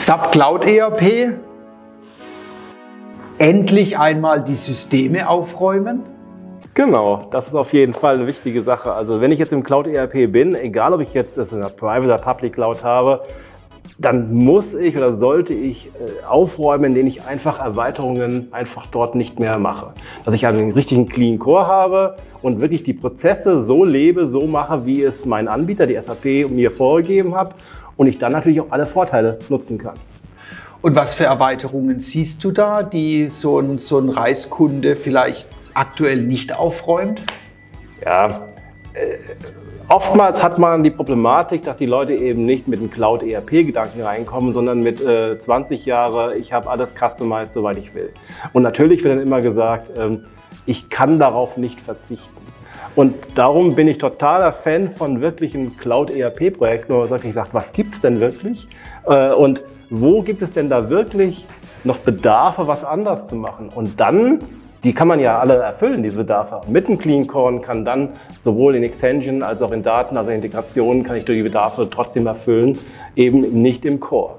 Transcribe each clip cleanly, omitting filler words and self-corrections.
SAP Cloud ERP, endlich einmal die Systeme aufräumen? Genau, das ist auf jeden Fall eine wichtige Sache. Also wenn ich jetzt im Cloud ERP bin, egal ob ich jetzt das in der Private oder Public Cloud habe, dann muss ich oder sollte ich aufräumen, indem ich einfach Erweiterungen einfach dort nicht mehr mache. Dass ich also einen richtigen Clean Core habe und wirklich die Prozesse so lebe, so mache, wie es mein Anbieter, die SAP, mir vorgegeben hat und ich dann natürlich auch alle Vorteile nutzen kann. Und was für Erweiterungen siehst du da, die so ein Reiskunde vielleicht aktuell nicht aufräumt? Ja, oftmals hat man die Problematik, dass die Leute eben nicht mit dem Cloud-ERP-Gedanken reinkommen, sondern mit 20 Jahre, ich habe alles customized, soweit ich will. Und natürlich wird dann immer gesagt, ich kann darauf nicht verzichten. Und darum bin ich totaler Fan von wirklichen Cloud-ERP-Projekten, wo man wirklich sagt, was gibt es denn wirklich? Und wo gibt es denn da wirklich noch Bedarfe, was anders zu machen? Und dann, die kann man ja alle erfüllen, diese Bedarfe. Mit dem Clean Core kann dann sowohl in Extension als auch in Daten, also in Integrationen, kann ich die Bedarfe trotzdem erfüllen, eben nicht im Core.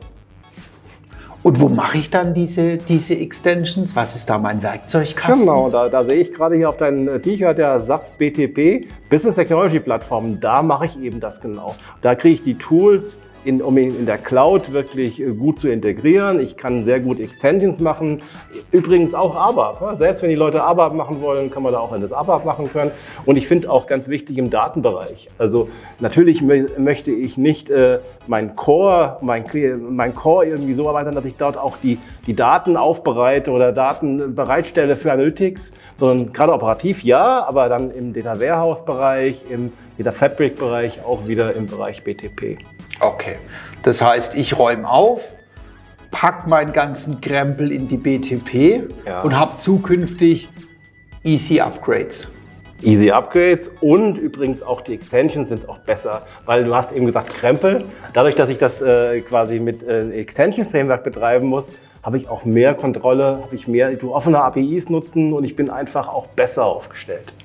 Und wo mache ich dann diese Extensions? Was ist da mein Werkzeugkasten? Genau, da sehe ich gerade hier auf deinem T-Shirt der SAP BTP, Business Technology Plattform, da mache ich eben das genau. Da kriege ich die Tools, um in der Cloud wirklich gut zu integrieren. Ich kann sehr gut Extensions machen. Übrigens auch ABAP. Selbst wenn die Leute ABAP machen wollen, kann man da auch das ABAP machen können. Und ich finde auch ganz wichtig im Datenbereich. Also natürlich möchte ich nicht mein Core irgendwie so erweitern, dass ich dort auch die Daten aufbereite oder Daten bereitstelle für Analytics, sondern gerade operativ ja, aber dann im Data Warehouse Bereich, im Data Fabric Bereich auch wieder im Bereich BTP. Okay, das heißt, ich räume auf, packe meinen ganzen Krempel in die BTP und habe zukünftig Easy Upgrades. Easy Upgrades und übrigens auch die Extensions sind auch besser, weil du hast eben gesagt Krempel. Dadurch, dass ich das quasi mit Extension Framework betreiben muss, habe ich auch mehr Kontrolle, habe ich mehr offene APIs nutzen und ich bin einfach auch besser aufgestellt.